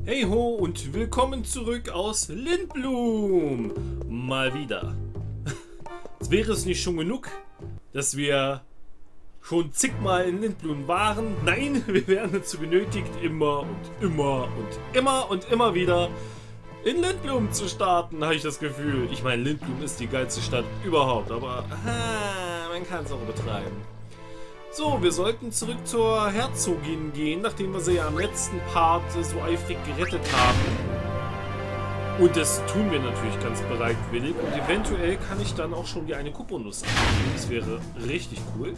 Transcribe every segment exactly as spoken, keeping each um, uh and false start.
Hey ho und willkommen zurück aus Lindblum. Mal wieder. Jetzt wäre es nicht schon genug, dass wir schon zigmal in Lindblum waren. Nein, wir werden dazu genötigt, immer und immer und immer und immer wieder in Lindblum zu starten, habe ich das Gefühl. Ich meine, Lindblum ist die geilste Stadt überhaupt, aber ah, man kann es auch betreiben. So, wir sollten zurück zur Herzogin gehen, nachdem wir sie ja am letzten Part so eifrig gerettet haben. Und das tun wir natürlich ganz bereitwillig. Und eventuell kann ich dann auch schon die eine Kuponuss abgeben. Das wäre richtig cool.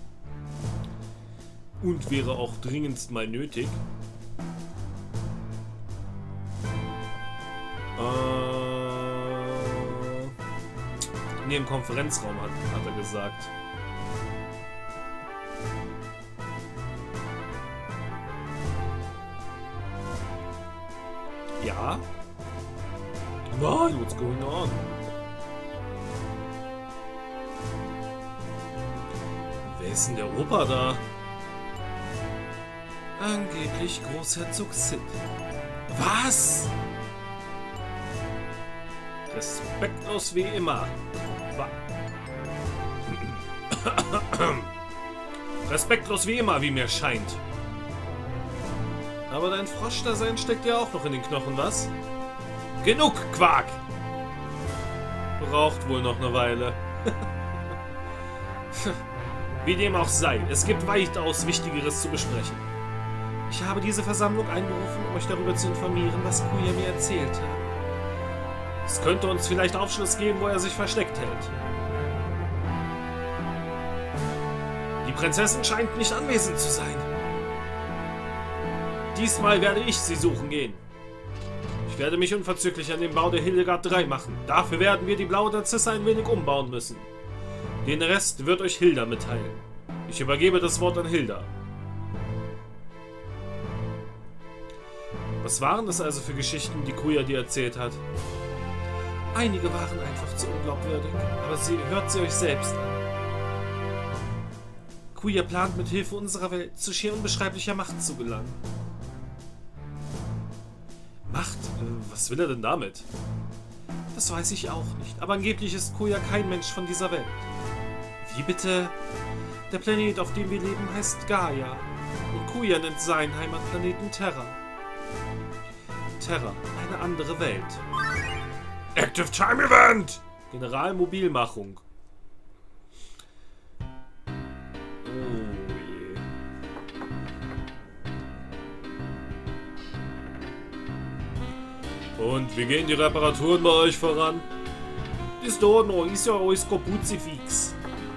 Und wäre auch dringendst mal nötig. Äh, ne, im Konferenzraum hat, hat er gesagt. Ja? Nein, what's going on? Wer ist denn der Opa da? Angeblich Großherzog Sid. Was? Respektlos wie immer. Wa Respektlos wie immer, wie mir scheint. Aber dein Froschdasein steckt ja auch noch in den Knochen, was? Genug, Quark! Braucht wohl noch eine Weile. Wie dem auch sei, es gibt weitaus Wichtigeres zu besprechen. Ich habe diese Versammlung einberufen, um euch darüber zu informieren, was Kuya mir erzählt hat. Es könnte uns vielleicht Aufschluss geben, wo er sich versteckt hält. Die Prinzessin scheint nicht anwesend zu sein. Diesmal werde ich sie suchen gehen. Ich werde mich unverzüglich an den Bau der Hildegard drei machen. Dafür werden wir die blaue Narzisse ein wenig umbauen müssen. Den Rest wird euch Hilda mitteilen. Ich übergebe das Wort an Hilda. Was waren das also für Geschichten, die Kuya dir erzählt hat? Einige waren einfach zu unglaubwürdig, aber sie hört sie euch selbst an. Kuya plant mit Hilfe unserer Welt zu schier unbeschreiblicher Macht zu gelangen. Macht? Was will er denn damit? Das weiß ich auch nicht, aber angeblich ist Kuya kein Mensch von dieser Welt. Wie bitte? Der Planet, auf dem wir leben, heißt Gaia. Und Kuya nennt seinen Heimatplaneten Terra. Terra, eine andere Welt. Active Time Event! Generalmobilmachung. Und wie gehen die Reparaturen bei euch voran? Ist da noch, ist ja alles Kapuzifix.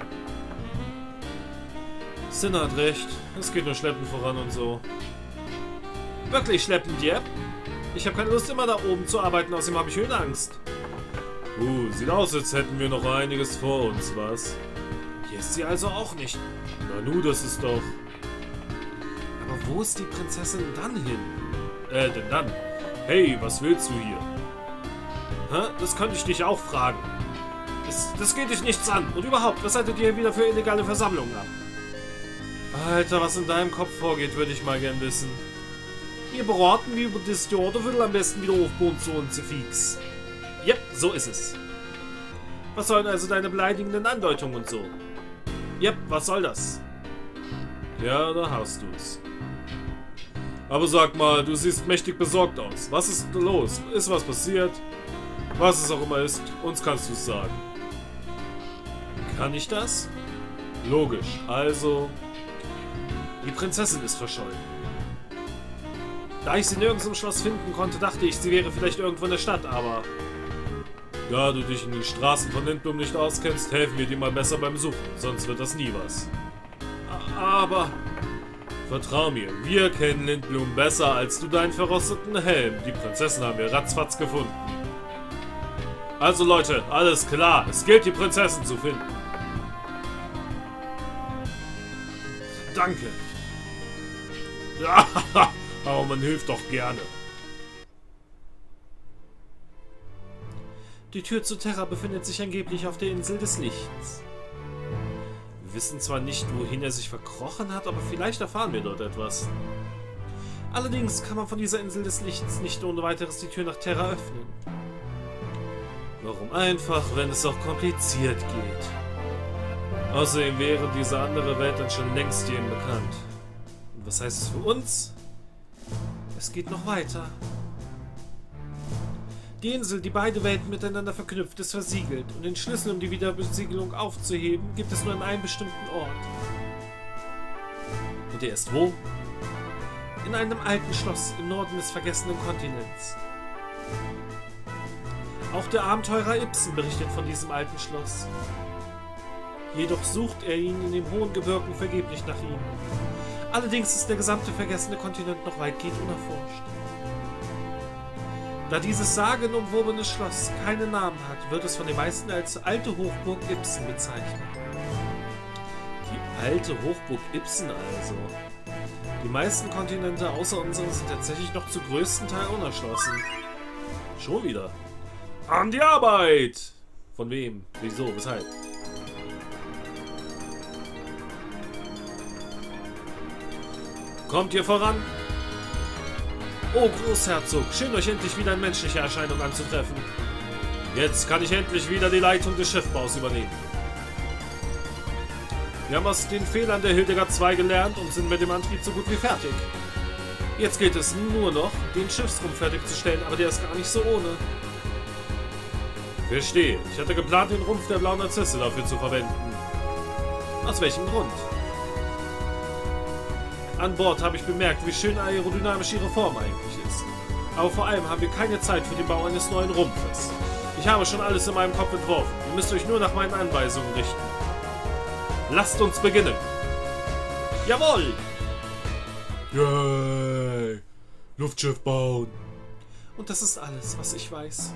Sin hat recht, es geht nur schleppend voran und so. Wirklich schleppend, ja? Ich habe keine Lust, immer da oben zu arbeiten, außerdem habe ich Höhenangst. Uh, sieht aus, als hätten wir noch einiges vor uns, was? Hier ist sie also auch nicht. Na nu, das ist doch... Aber wo ist die Prinzessin dann hin? Äh, denn dann? Hey, was willst du hier? Hä? Das könnte ich dich auch fragen. Das, das geht dich nichts an. Und überhaupt, was haltet ihr wieder für illegale Versammlungen ab? Alter, was in deinem Kopf vorgeht, würde ich mal gern wissen. Wir beraten, wie über das Theaterviertel am besten wieder aufbauen zu uns fix. Yep, so ist es. Was sollen also deine beleidigenden Andeutungen und so? Yep, was soll das? Ja, da hast du's. Aber sag mal, du siehst mächtig besorgt aus. Was ist los? Ist was passiert? Was es auch immer ist, uns kannst du es sagen. Kann ich das? Logisch. Also, die Prinzessin ist verschollen. Da ich sie nirgends im Schloss finden konnte, dachte ich, sie wäre vielleicht irgendwo in der Stadt, aber... Da du dich in den Straßen von Lindblum nicht auskennst, helfen wir dir mal besser beim Suchen, sonst wird das nie was. Aber... Vertrau mir, wir kennen Lindblum besser als du deinen verrosteten Helm. Die Prinzessin haben wir ratzfatz gefunden. Also Leute, alles klar. Es gilt, die Prinzessin zu finden. Danke. Ja, aber man hilft doch gerne. Die Tür zu Terra befindet sich angeblich auf der Insel des Lichts. Wir wissen zwar nicht, wohin er sich verkrochen hat, aber vielleicht erfahren wir dort etwas. Allerdings kann man von dieser Insel des Lichts nicht ohne weiteres die Tür nach Terra öffnen. Warum einfach, wenn es auch kompliziert geht? Außerdem wäre diese andere Welt dann schon längst jedem bekannt. Und was heißt es für uns? Es geht noch weiter. Die Insel, die beide Welten miteinander verknüpft, ist versiegelt und den Schlüssel, um die Wiederbesiegelung aufzuheben, gibt es nur an einem bestimmten Ort. Und der ist wo? In einem alten Schloss im Norden des vergessenen Kontinents. Auch der Abenteurer Ibsen berichtet von diesem alten Schloss. Jedoch sucht er ihn in den hohen Gebirgen vergeblich nach ihm. Allerdings ist der gesamte vergessene Kontinent noch weitgehend unerforscht. Da dieses sagenumwobene Schloss keinen Namen hat, wird es von den meisten als alte Hochburg Ibsen bezeichnet. Die alte Hochburg Ibsen also. Die meisten Kontinente außer unseren sind tatsächlich noch zu größten Teil unerschlossen. Schon wieder. An die Arbeit! Von wem? Wieso? Weshalb? Kommt ihr voran? Oh, Großherzog, schön euch endlich wieder in menschlicher Erscheinung anzutreffen. Jetzt kann ich endlich wieder die Leitung des Schiffbaus übernehmen. Wir haben aus den Fehlern der Hildegard zwei gelernt und sind mit dem Antrieb so gut wie fertig. Jetzt gilt es nur noch, den Schiffsrumpf fertigzustellen, aber der ist gar nicht so ohne. Verstehe. Ich hatte geplant, den Rumpf der Blauen Narzisse dafür zu verwenden. Aus welchem Grund? An Bord habe ich bemerkt, wie schön aerodynamisch ihre Form eigentlich ist. Aber vor allem haben wir keine Zeit für den Bau eines neuen Rumpfes. Ich habe schon alles in meinem Kopf entworfen. Ihr müsst euch nur nach meinen Anweisungen richten. Lasst uns beginnen. Jawohl! Yay! Luftschiff bauen. Und das ist alles, was ich weiß.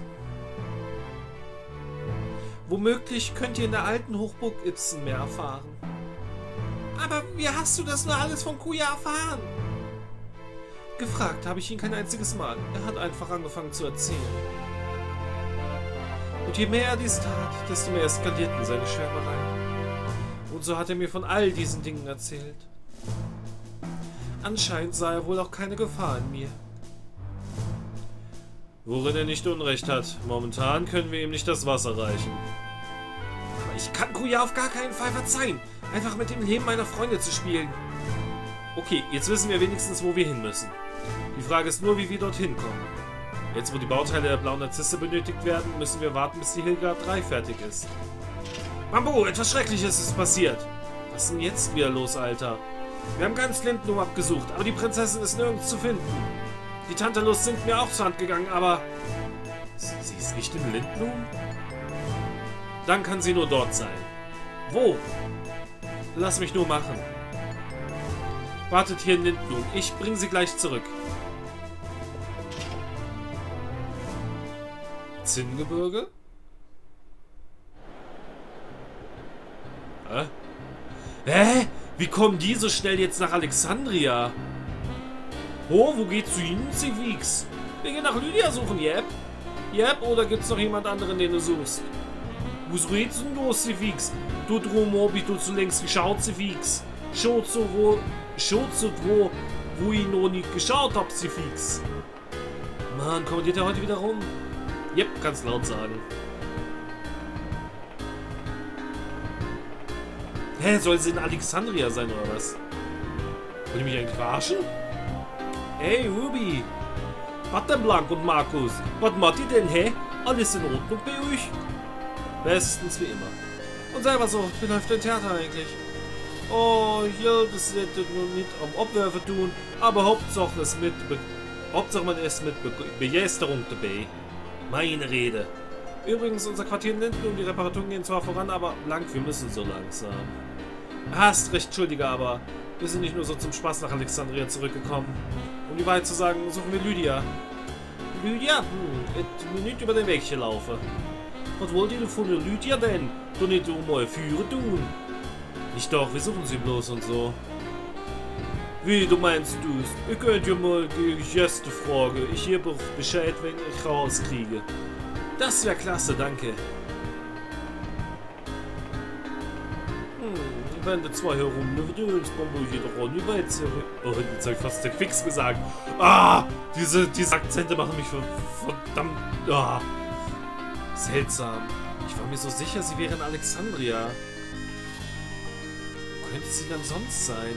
Womöglich könnt ihr in der alten Hochburg Ibsen mehr erfahren. Aber wie hast du das nur alles von Kuja erfahren? Gefragt habe ich ihn kein einziges Mal. Er hat einfach angefangen zu erzählen. Und je mehr er dies tat, desto mehr eskalierten seine Schwärmereien. Und so hat er mir von all diesen Dingen erzählt. Anscheinend sah er wohl auch keine Gefahr in mir. Worin er nicht Unrecht hat. Momentan können wir ihm nicht das Wasser reichen. Aber ich kann Kuja auf gar keinen Fall verzeihen, einfach mit dem Leben meiner Freunde zu spielen. Okay, jetzt wissen wir wenigstens, wo wir hin müssen. Die Frage ist nur, wie wir dorthin kommen. Jetzt, wo die Bauteile der Blauen Narzisse benötigt werden, müssen wir warten, bis die Hildegard drei fertig ist. Bambu, etwas Schreckliches ist passiert. Was ist denn jetzt wieder los, Alter? Wir haben ganz Lindblum abgesucht, aber die Prinzessin ist nirgends zu finden. Die Tantalus sind mir auch zur Hand gegangen, aber... Sie ist nicht in Lindblum? Dann kann sie nur dort sein. Wo? Lass mich nur machen. Wartet hier in Lindblum. Ich bringe sie gleich zurück. Zinngebirge? Hä? Hä? Wie kommen die so schnell jetzt nach Alexandria? Oh, wo geht's zu Ihnen, Civix? Wir gehen nach Lydia suchen, Jep. Jep, oder gibt's noch jemand anderen, den du suchst? Was redest denn du, Civix? Du drum hab ich du zulängst geschaut, Civix. Schaut so, wo... Schaut so, wo... Wo ich noch nicht geschaut hab, Civix. Mann, kommandiert er heute wieder rum? Jep, kannst laut sagen. Hä, soll sie in Alexandria sein, oder was? Wollt ihr mich eigentlich verarschen? Hey, Ruby! Was denn, Blank und Markus? Was macht ihr denn, hä? Alles in Ordnung bei euch? Bestens wie immer. Und selber so, wie läuft dein Theater eigentlich? Oh, ja, das wird nur nicht am Abwerfen tun, aber Hauptsache es mit... Be Hauptsache man ist mit Be Begeisterung dabei. Meine Rede. Übrigens, unser Quartier in Lindblum, die Reparaturen gehen zwar voran, aber Blank, wir müssen so langsam. Hast recht, Entschuldige, aber wir sind nicht nur so zum Spaß nach Alexandria zurückgekommen. Um die Wahrheit zu sagen, suchen wir Lydia. Lydia? Hm, et nicht über den Weg hier laufen. Was wollt ihr von der Lydia denn? Du nicht um mal Führer tun. Nicht doch, wir suchen sie bloß und so. Wie, du meinst du's? Ihr könnt ja mal die Gäste fragen. Ich gebe Bescheid, wenn ich rauskriege. Das wäre klasse, danke. Hm, Wände zwei herum, ne Gedönsbombe, jeder Ron über jetzt. Oh, jetzt hab ich fast der Quicks gesagt. Ah! Diese, diese Akzente machen mich verdammt. Ah! Seltsam. Ich war mir so sicher, sie wäre in Alexandria. Wo könnte sie dann sonst sein?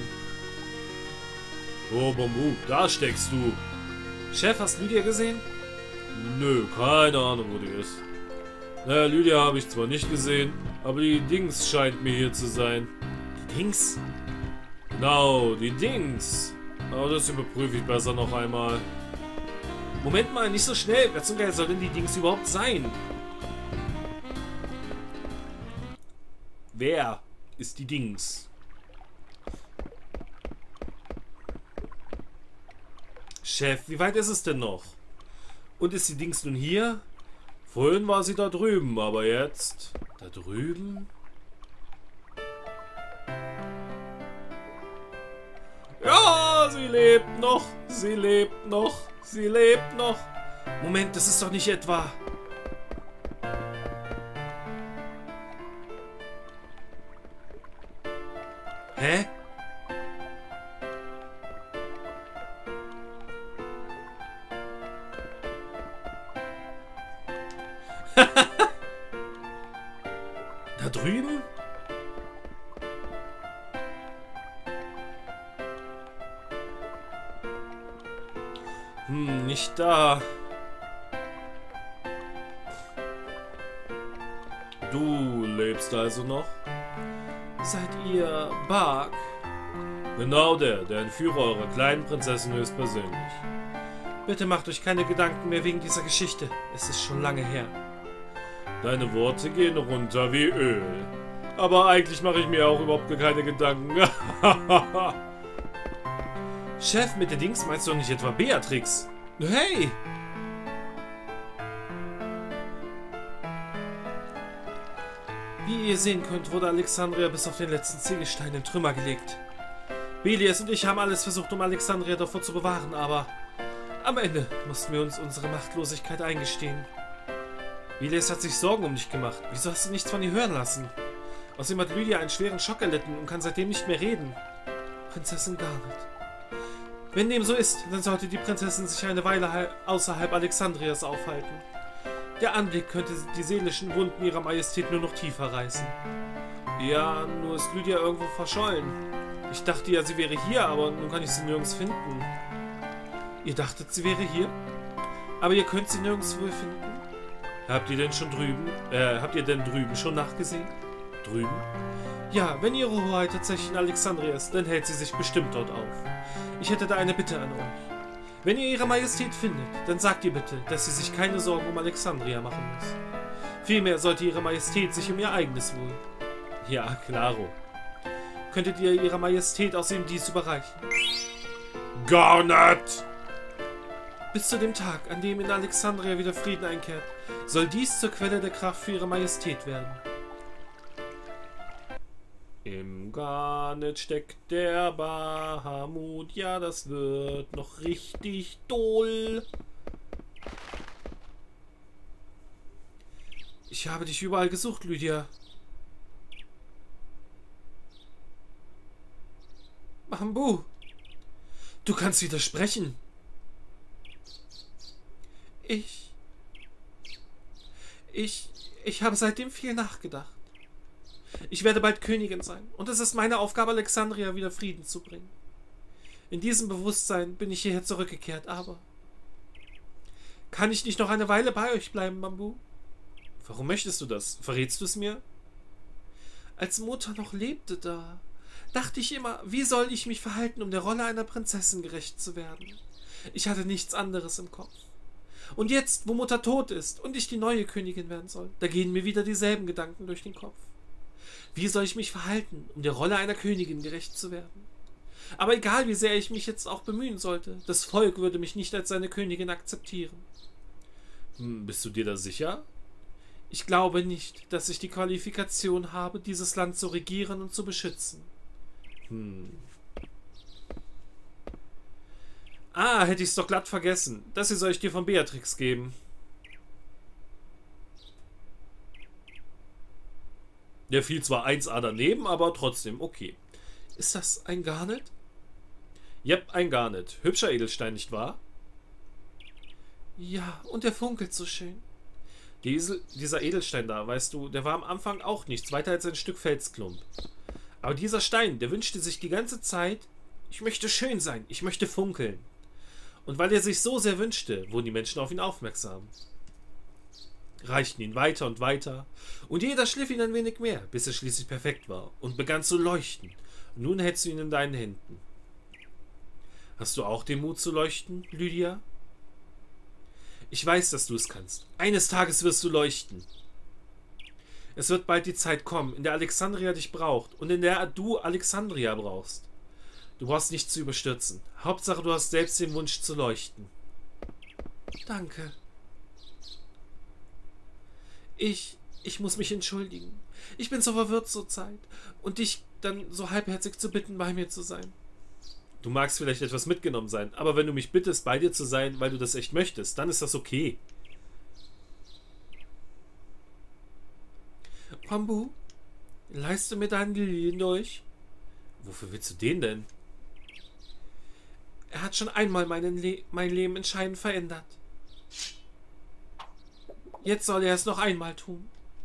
Oh, Bambu, da steckst du. Chef, hast du Lydia gesehen? Nö, keine Ahnung, wo die ist. Naja, Lydia habe ich zwar nicht gesehen, aber die Dings scheint mir hier zu sein. Die Dings? Genau, die Dings. Aber das überprüfe ich besser noch einmal. Moment mal, nicht so schnell. Wer zum Geil soll denn die Dings überhaupt sein? Wer ist die Dings? Chef, wie weit ist es denn noch? Und ist die Dings nun hier? Vorhin war sie da drüben, aber jetzt... Da drüben? Ja, sie lebt noch, sie lebt noch, sie lebt noch. Moment, das ist doch nicht etwa... Hä? Da drüben? Hm, nicht da. Du lebst also noch? Seid ihr Bark? Genau der, der Entführer eurer kleinen Prinzessin höchstpersönlich. Bitte macht euch keine Gedanken mehr wegen dieser Geschichte. Es ist schon lange her. Deine Worte gehen runter wie Öl. Aber eigentlich mache ich mir auch überhaupt keine Gedanken. Chef, mit der Dings meinst du doch nicht etwa Beatrix? Hey! Wie ihr sehen könnt, wurde Alexandria bis auf den letzten Ziegelstein in Trümmer gelegt. Belias und ich haben alles versucht, um Alexandria davor zu bewahren, aber am Ende mussten wir uns unsere Machtlosigkeit eingestehen. Belias hat sich Sorgen um dich gemacht. Wieso hast du nichts von ihr hören lassen? Außerdem hat Lydia einen schweren Schock erlitten und kann seitdem nicht mehr reden. Prinzessin Garnet. Wenn dem so ist, dann sollte die Prinzessin sich eine Weile außerhalb Alexandrias aufhalten. Der Anblick könnte die seelischen Wunden ihrer Majestät nur noch tiefer reißen. Ja, nur ist Lydia irgendwo verschollen. Ich dachte ja, sie wäre hier, aber nun kann ich sie nirgends finden. Ihr dachtet, sie wäre hier? Aber ihr könnt sie nirgendwo finden? Habt ihr denn schon drüben, äh, habt ihr denn drüben schon nachgesehen? Drüben? Ja, wenn ihre Hoheit tatsächlich in Alexandria ist, dann hält sie sich bestimmt dort auf. Ich hätte da eine Bitte an euch. Wenn ihr ihre Majestät findet, dann sagt ihr bitte, dass sie sich keine Sorgen um Alexandria machen muss. Vielmehr sollte ihre Majestät sich um ihr eigenes Wohl. Ja, klaro. Könntet ihr ihrer Majestät außerdem dies überreichen? Gar nicht! Bis zu dem Tag, an dem in Alexandria wieder Frieden einkehrt, soll dies zur Quelle der Kraft für ihre Majestät werden. Im Garnet steckt der Bahamut, ja, das wird noch richtig doll. Ich habe dich überall gesucht, Lydia. Bambu, du kannst widersprechen. Ich... Ich... Ich habe seitdem viel nachgedacht. Ich werde bald Königin sein, und es ist meine Aufgabe, Alexandria wieder Frieden zu bringen. In diesem Bewusstsein bin ich hierher zurückgekehrt, aber... Kann ich nicht noch eine Weile bei euch bleiben, Bambu? Warum möchtest du das? Verrätst du es mir? Als Mutter noch lebte da, dachte ich immer, wie soll ich mich verhalten, um der Rolle einer Prinzessin gerecht zu werden? Ich hatte nichts anderes im Kopf. Und jetzt, wo Mutter tot ist und ich die neue Königin werden soll, da gehen mir wieder dieselben Gedanken durch den Kopf. Wie soll ich mich verhalten, um der Rolle einer Königin gerecht zu werden? Aber egal, wie sehr ich mich jetzt auch bemühen sollte, das Volk würde mich nicht als seine Königin akzeptieren. Hm, bist du dir da sicher? Ich glaube nicht, dass ich die Qualifikation habe, dieses Land zu regieren und zu beschützen. Hm. Ah, hätte ich es doch glatt vergessen. Das hier soll ich dir von Beatrix geben. Der fiel zwar eins a daneben, aber trotzdem okay. Ist das ein Garnet? Yep, ein Garnet. Hübscher Edelstein, nicht wahr? Ja, und der funkelt so schön. Diese, dieser Edelstein da, weißt du, der war am Anfang auch nichts weiter als ein Stück Felsklump. Aber dieser Stein, der wünschte sich die ganze Zeit, ich möchte schön sein, ich möchte funkeln. Und weil er sich so sehr wünschte, wurden die Menschen auf ihn aufmerksam. Reichten ihn weiter und weiter, und jeder schliff ihn ein wenig mehr, bis er schließlich perfekt war und begann zu leuchten. Und nun hältst du ihn in deinen Händen. Hast du auch den Mut zu leuchten, Lydia? Ich weiß, dass du es kannst. Eines Tages wirst du leuchten. Es wird bald die Zeit kommen, in der Alexandria dich braucht und in der du Alexandria brauchst. Du brauchst nichts zu überstürzen. Hauptsache, du hast selbst den Wunsch zu leuchten. Danke. Ich, ich muss mich entschuldigen. Ich bin so verwirrt zur Zeit und dich dann so halbherzig zu bitten, bei mir zu sein. Du magst vielleicht etwas mitgenommen sein, aber wenn du mich bittest, bei dir zu sein, weil du das echt möchtest, dann ist das okay. Bambu, leihst du mir deinen Liliendolch? Wofür willst du den denn? Er hat schon einmal meinen Le mein Leben entscheidend verändert. Jetzt soll er es noch einmal tun.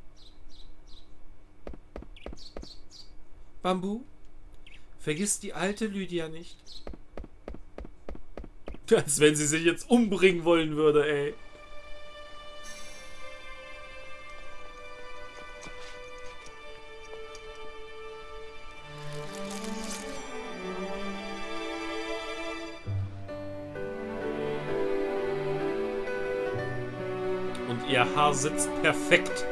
Bambu, vergiss die alte Lydia nicht. Als wenn sie sich jetzt umbringen wollen würde, ey. Und ihr Haar sitzt perfekt.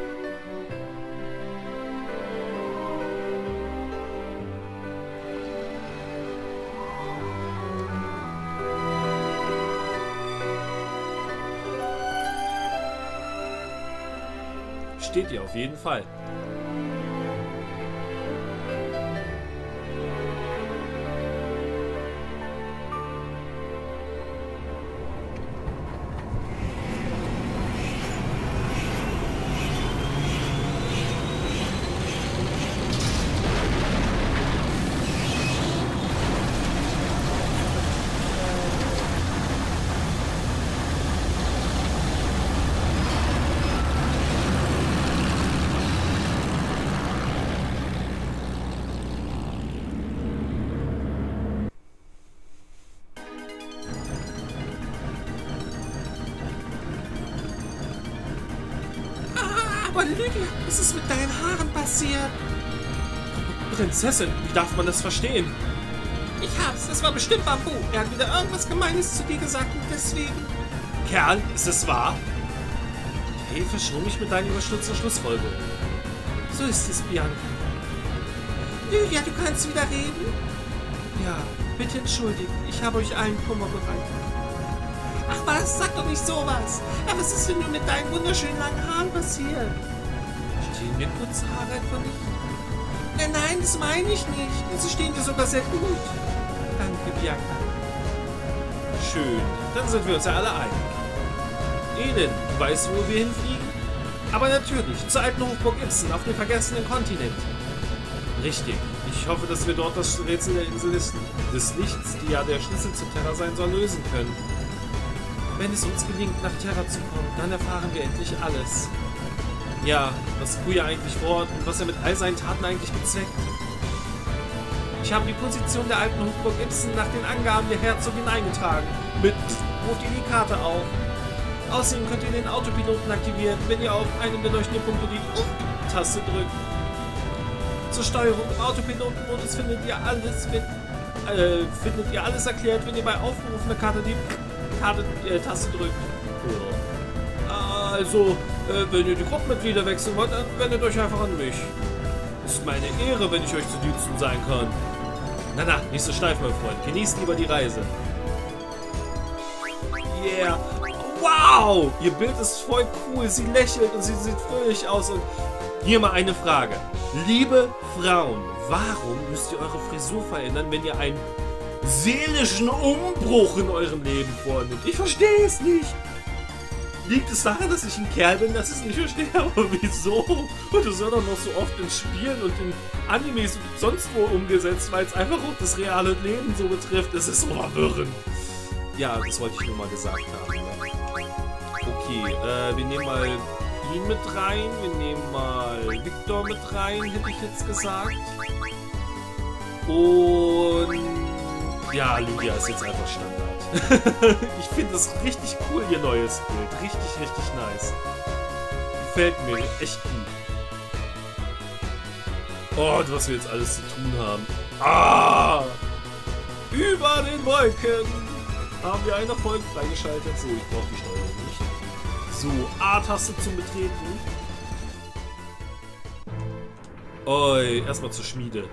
Steht ihr auf jeden Fall. Aber Lydia, was ist mit deinen Haaren passiert? Prinzessin, wie darf man das verstehen? Ich hab's, das war bestimmt Bambu. Er hat wieder irgendwas Gemeines zu dir gesagt und deswegen... Kerl, ist es wahr? Hey, verschon mich mit deinen überstürzten Schlussfolgerungen. So ist es, Bianca. Lydia, du kannst wieder reden? Ja, bitte entschuldigt, ich habe euch allen Kummer bereitet. Ach was, sag doch nicht sowas. Aber was ist denn nun mit deinen wunderschönen langen Haaren passiert? Stehen mir kurze Haare etwa nicht? Nein, nein, das meine ich nicht. Sie stehen dir sogar sehr gut. Danke, Bianca. Schön, dann sind wir uns ja alle einig. Eden, du weißt, wo wir hinfliegen? Aber natürlich, zur alten Hochburg Ibsen auf dem vergessenen Kontinent. Richtig. Ich hoffe, dass wir dort das Rätsel der Insel des, des Lichts, die ja der Schlüssel zu Terra sein soll, lösen können. Wenn es uns gelingt, nach Terra zu kommen, dann erfahren wir endlich alles. Ja, was Kuja eigentlich vorhat und was er mit all seinen Taten eigentlich bezweckt. Ich habe die Position der alten Hochburg Ibsen nach den Angaben der Herzogin eingetragen. Mit ruft ihr die Karte auf. Außerdem könnt ihr den Autopiloten aktivieren, wenn ihr auf einem der leuchtenden Punkte die Taste drückt. Zur Steuerung im Autopilotenmodus findet ihr alles, wenn, äh, findet ihr alles erklärt, wenn ihr bei Aufruf einer Karte die Karte, äh, Taste drückt. Ja. Also, äh, wenn ihr die Gruppenmitglieder wechseln wollt, dann wendet euch einfach an mich. Ist meine Ehre, wenn ich euch zu Diensten sein kann. Na na, nicht so steif, mein Freund. Genießt lieber die Reise. Yeah. Wow! Ihr Bild ist voll cool. Sie lächelt und sie sieht fröhlich aus. Und hier mal eine Frage. Liebe Frauen, warum müsst ihr eure Frisur verändern, wenn ihr einen seelischen Umbruch in eurem Leben vornimmt? Ich verstehe es nicht. Liegt es daran, dass ich ein Kerl bin, dass ich es nicht verstehe? Aber wieso? Und das wird doch noch so oft in Spielen und in Animes und sonst wo umgesetzt, weil es einfach auch das reale Leben so betrifft. Es ist so verwirrend. Ja, das wollte ich nur mal gesagt haben. Ne? Okay, äh, wir nehmen mal ihn mit rein. Wir nehmen mal Victor mit rein, hätte ich jetzt gesagt. Und ja, Lydia ist jetzt einfach Standard. Ich finde das richtig cool, ihr neues Bild. Richtig, richtig nice. Gefällt mir echt gut. Oh, und was wir jetzt alles zu tun haben. Ah! Über den Wolken haben wir einen Erfolg freigeschaltet. So, ich brauche die Steuerung nicht. So, A-Taste zum Betreten. Oi, erstmal zur Schmiede.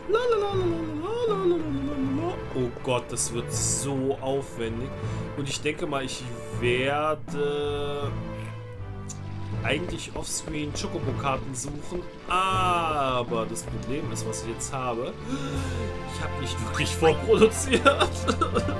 Oh Gott, das wird so aufwendig. Und ich denke mal, ich werde eigentlich offscreen Chocobo-Karten suchen. Aber das Problem ist, was ich jetzt habe. Ich habe nicht wirklich vorproduziert. Das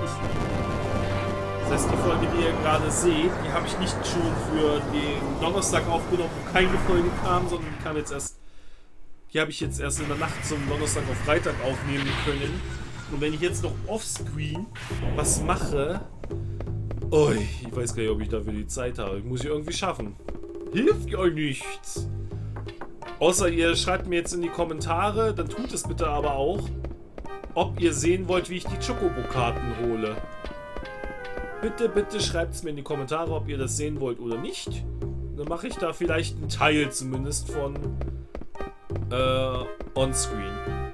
heißt, die Folge, die ihr gerade seht, die habe ich nicht schon für den Donnerstag aufgenommen, wo keine Folge kam, sondern die kam jetzt erst. Die habe ich jetzt erst in der Nacht zum Donnerstag auf Freitag aufnehmen können. Und wenn ich jetzt noch offscreen was mache... Oh, ich weiß gar nicht, ob ich dafür die Zeit habe. Ich muss ich irgendwie schaffen. Hilft ja nichts. Außer ihr schreibt mir jetzt in die Kommentare, dann tut es bitte aber auch, ob ihr sehen wollt, wie ich die Chocobo-Karten hole. Bitte, bitte schreibt es mir in die Kommentare, ob ihr das sehen wollt oder nicht. Dann mache ich da vielleicht einen Teil zumindest von... Äh, on-screen.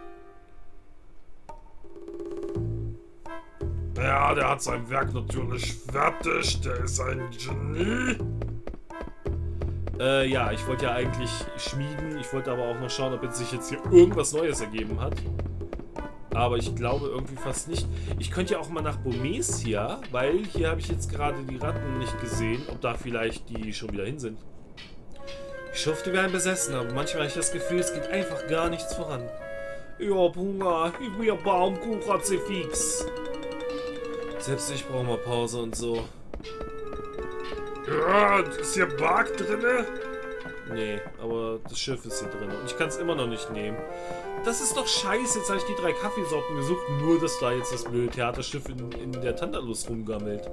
Ja, der hat sein Werk natürlich fertig. Der ist ein Genie. Äh, ja, ich wollte ja eigentlich schmieden. Ich wollte aber auch noch schauen, ob jetzt sich jetzt hier irgendwas Neues ergeben hat. Aber ich glaube irgendwie fast nicht. Ich könnte ja auch mal nach Bomesia, weil hier habe ich jetzt gerade die Ratten nicht gesehen, ob da vielleicht die schon wieder hin sind. Ich schufte wie ein Besessener, aber manchmal habe ich das Gefühl, es geht einfach gar nichts voran. Ich hab Hunger, ich will Baumkuchen-Kruzifix. Selbst ich brauche mal Pause und so. Ja, ist hier Bark drinne? Nee, aber das Schiff ist hier drin und ich kann es immer noch nicht nehmen. Das ist doch scheiße, jetzt habe ich die drei Kaffeesorten gesucht, nur dass da jetzt das blöde Theaterschiff in, in der Tantalus rumgammelt.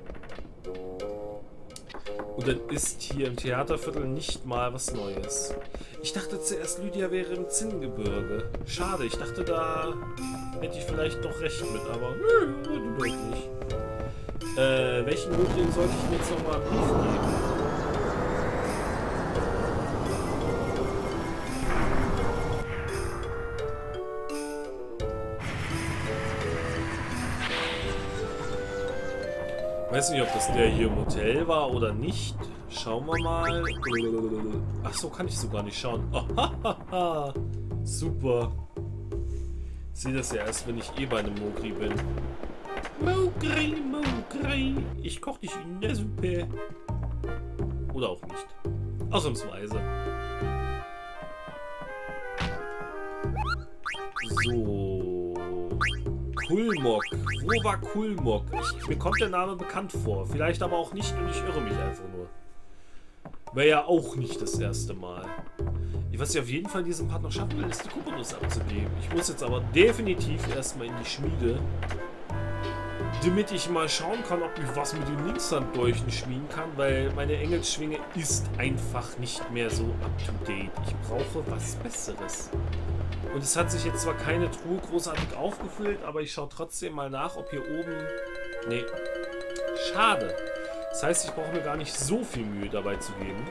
Und dann ist hier im Theaterviertel nicht mal was Neues. Ich dachte zuerst, Lydia wäre im Zinngebirge. Schade, ich dachte, da hätte ich vielleicht doch recht mit, aber nö, du doch nicht. Äh, welchen Notling sollte ich mir jetzt nochmal einen Brief geben? Ich weiß nicht, ob das der hier im Hotel war oder nicht. Schauen wir mal. Ach so, kann ich sogar nicht schauen. Oh, super. Ich sehe das ja erst, wenn ich eh bei einem Mogri bin. Mogri, Mogri. Ich koche dich in der Suppe. Oder auch nicht. Ausnahmsweise. So. Kulmok. Wo war Kulmok? Ich, mir kommt der Name bekannt vor. Vielleicht aber auch nicht und ich irre mich einfach nur. Wäre ja auch nicht das erste Mal. Was ich auf jeden Fall in diesem Part noch schaffen will, ist die Kuponus abzugeben. Ich muss jetzt aber definitiv erstmal in die Schmiede, damit ich mal schauen kann, ob ich was mit den Linkshanddolchen schmieden kann, weil meine Engelsschwinge ist einfach nicht mehr so up-to-date. Ich brauche was Besseres. Und es hat sich jetzt zwar keine Truhe großartig aufgefüllt, aber ich schaue trotzdem mal nach, ob hier oben... Nee. Schade. Das heißt, ich brauche mir gar nicht so viel Mühe dabei zu geben.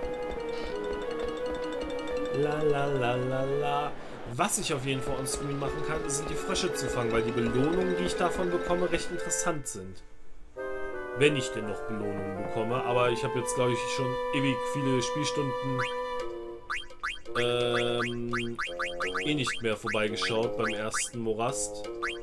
La la la la la. Was ich auf jeden Fall on Screen machen kann, sind die Frösche zu fangen, weil die Belohnungen, die ich davon bekomme, recht interessant sind. Wenn ich denn noch Belohnungen bekomme. Aber ich habe jetzt, glaube ich, schon ewig viele Spielstunden ähm, eh nicht mehr vorbeigeschaut beim ersten Morast.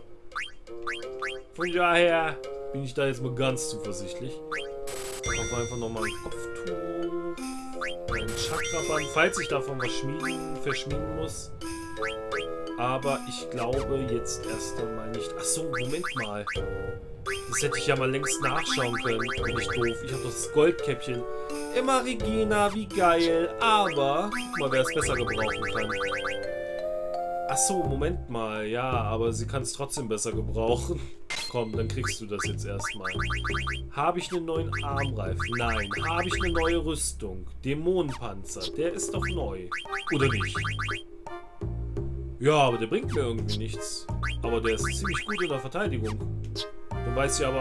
Von daher bin ich da jetzt mal ganz zuversichtlich. Ich hoffe einfach nochmal ein Kopftuch. Ein Chakraband, falls ich davon was schmieden, verschmieden muss. Aber ich glaube jetzt erst einmal nicht. Achso, Moment mal. Das hätte ich ja mal längst nachschauen können. Bin ich doof. Ich habe doch das Goldkäppchen. Immer Regina, wie geil. Aber, guck mal, wer es besser gebrauchen kann. Achso, Moment mal. Ja, aber sie kann es trotzdem besser gebrauchen. Komm, dann kriegst du das jetzt erstmal. Habe ich einen neuen Armreifen? Nein. Habe ich eine neue Rüstung? Dämonenpanzer. Der ist doch neu. Oder nicht? Ja, aber der bringt mir irgendwie nichts. Aber der ist ziemlich gut in der Verteidigung. Dann weiß ich aber...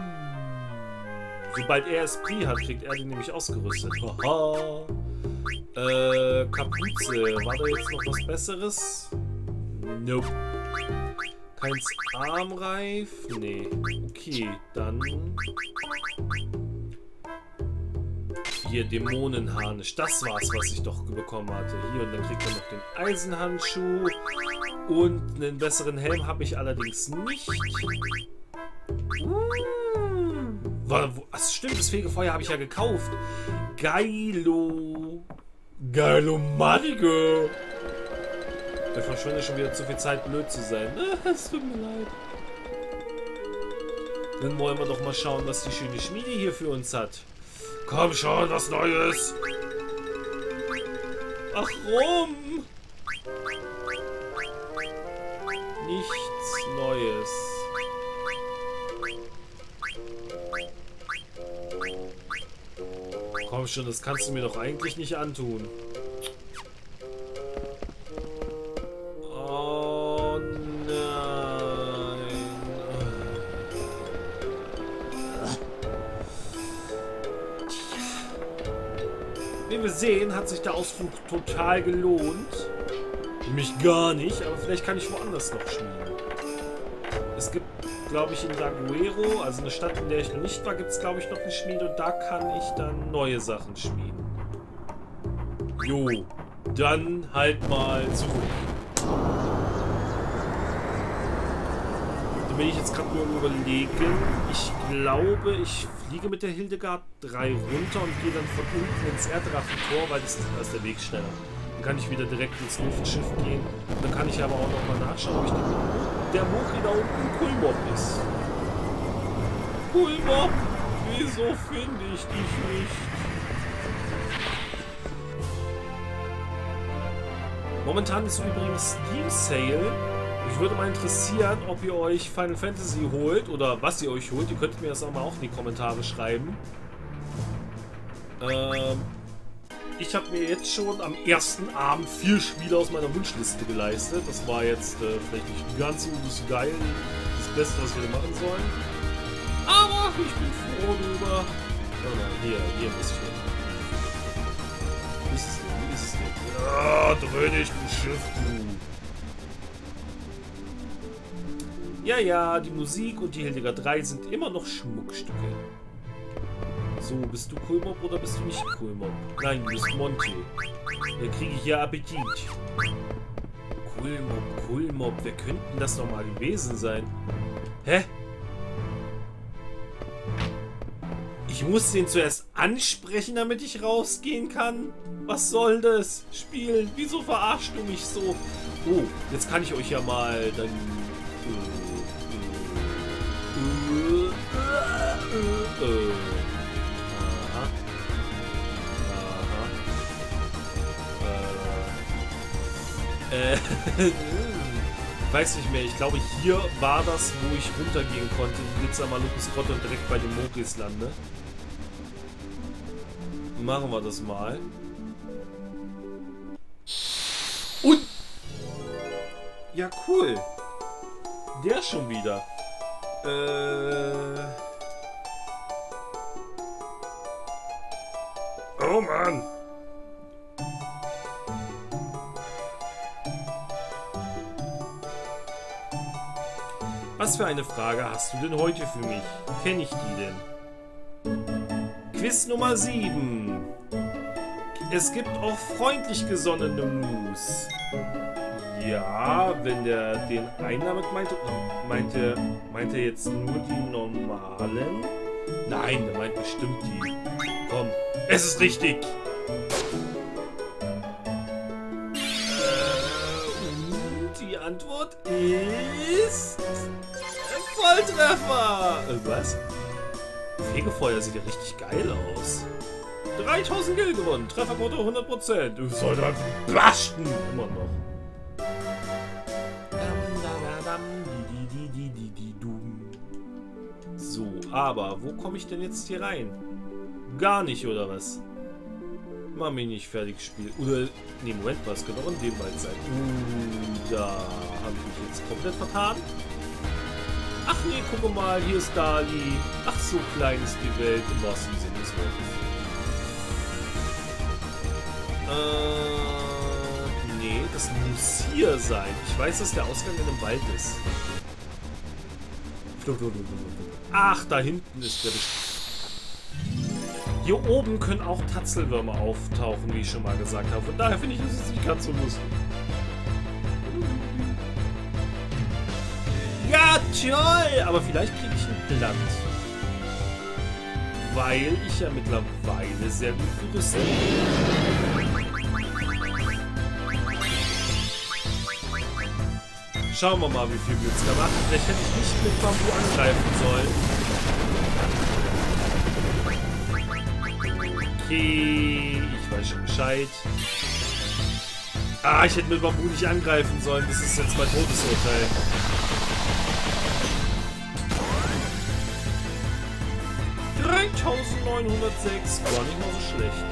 Sobald er Esprit hat, kriegt er den nämlich ausgerüstet. Haha. Äh, Kapuze. War da jetzt noch was Besseres? Nope. Keins Armreif? Nee. Okay, dann... Hier, Dämonenharnisch. Das war's, was ich doch bekommen hatte. Hier, und dann kriegt er noch den Eisenhandschuh. Und einen besseren Helm habe ich allerdings nicht. War, wo, ach, stimmt, das Fegefeuer habe ich ja gekauft. Geilo. Geilomatico. Der verschwendet schon wieder zu viel Zeit, blöd zu sein. Es tut mir leid. Dann wollen wir doch mal schauen, was die schöne Schmiede hier für uns hat. Komm schon, was Neues. Ach, rum. Nichts Neues. Komm schon, das kannst du mir doch eigentlich nicht antun. Oh nein. Wie wir sehen, hat sich der Ausflug total gelohnt. Mich gar nicht, aber vielleicht kann ich woanders noch schmieden. Es gibt, glaube ich, in Daguerro, also eine Stadt, in der ich noch nicht war, gibt es, glaube ich, noch eine Schmiede und da kann ich dann neue Sachen schmieden. Jo, dann halt mal zurück. Da bin ich jetzt gerade nur überlegen. Ich glaube, ich fliege mit der Hildegard drei runter und gehe dann von unten ins Erddrachentor, weil das ist der Weg schneller. Dann kann ich wieder direkt ins Luftschiff gehen. Dann kann ich aber auch noch mal nachschauen, ob ich den, der Mokri da unten Kulmop ist. Kulmop, wieso finde ich dich nicht? Momentan ist übrigens Steam Sale. Mich würde mal interessieren, ob ihr euch Final Fantasy holt oder was ihr euch holt. Ihr könnt mir das auch mal auch in die Kommentare schreiben. Ähm... Ich habe mir jetzt schon am ersten Abend vier Spiele aus meiner Wunschliste geleistet. Das war jetzt äh, vielleicht nicht ganz so geil, das Beste, was wir machen sollen. Aber ich bin froh drüber. Oh nein, hier, hier muss ich hin. Wie ist es denn? Wie ist es denn? Ja, dreh dich, du Schiff, du. Ja, ja, die Musik und die Hildegard drei sind immer noch Schmuckstücke. So, bist du Kulmop oder bist du nicht Kulmop? Nein, du bist Monty. Dann kriege ich hier Appetit. Kulmop, Kulmop, wer könnte denn das nochmal gewesen sein? Hä? Ich muss den zuerst ansprechen, damit ich rausgehen kann? Was soll das? Spielen, wieso verarschst du mich so? Oh, jetzt kann ich euch ja mal dann... Äh, äh, äh, äh, äh. Äh, weiß nicht mehr. Ich glaube, hier war das, wo ich runtergehen konnte. Jetzt am Malukus Grotte und direkt bei den Mokris lande. Machen wir das mal. Und... Ja, cool. Der schon wieder. Äh... Oh, Mann. Was für eine Frage hast du denn heute für mich? Kenne ich die denn? Quiz Nummer sieben. Es gibt auch freundlich gesonnene Mus. Ja, wenn der den einen damit meinte, meinte, meinte er jetzt nur die normalen? Nein, der meint bestimmt die. Komm, es ist richtig. Und die Antwort ist... Volltreffer! Äh, was? Fegefeuer sieht ja richtig geil aus. dreitausend Gil gewonnen. Trefferquote hundert Prozent. Du sollst einfach blasten. Immer noch. So, aber wo komme ich denn jetzt hier rein? Gar nicht, oder was? Mach mich nicht fertig, Spiel. Oder, ne, Moment, was könnte auch in dem Wald sein? Uh, da habe ich mich jetzt komplett vertan. Ach nee, guck mal, hier ist Dali. Ach, so klein ist die Welt, im wahrsten Sinne des Wortes. Äh, nee, das muss hier sein. Ich weiß, dass der Ausgang in einem Wald ist. Ach, da hinten ist der bestimmt. Hier oben können auch Tatzelwürmer auftauchen, wie ich schon mal gesagt habe. Von daher finde ich, ist es nicht ganz so lustig. Ja, toll! Aber vielleicht kriege ich ein Blatt. Weil ich ja mittlerweile sehr gut gerüstet bin. Schauen wir mal, wie viel wir jetzt da machen. Vielleicht hätte ich nicht mit Bambu angreifen sollen. Okay, ich weiß schon Bescheid. Ah, ich hätte mit Bambu nicht angreifen sollen. Das ist jetzt mein Todesurteil. dreitausendneunhundertsechs. War nicht mal so schlecht.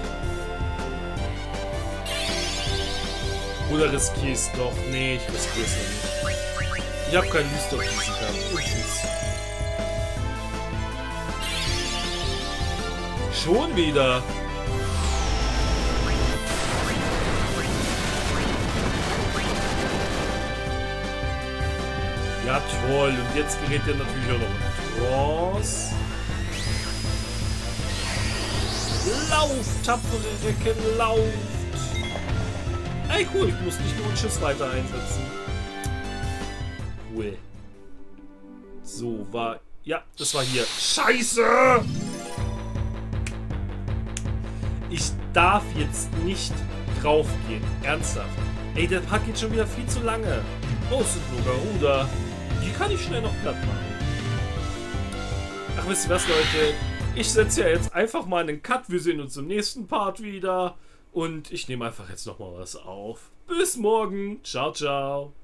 Oder riskier's doch? Nee, ich riskier's noch nicht. Ich habe keine Lust auf diesen Kampf. Und tschüss. Schon wieder. Ja, toll. Und jetzt gerät er natürlich auch noch in Trance. Lauft, tapfere Recken, lauft. Ey, cool. Ich muss nicht nur einen Schiss weiter einsetzen. Cool. So, war... Ja, das war hier. Scheiße! Ich darf jetzt nicht draufgehen. Ernsthaft. Ey, der Part geht schon wieder viel zu lange. Oh, es sind nur Garuda. Die kann ich schnell noch platt machen. Ach, wisst ihr was, Leute? Ich setze ja jetzt einfach mal einen Cut. Wir sehen uns im nächsten Part wieder. Und ich nehme einfach jetzt nochmal was auf. Bis morgen. Ciao, ciao.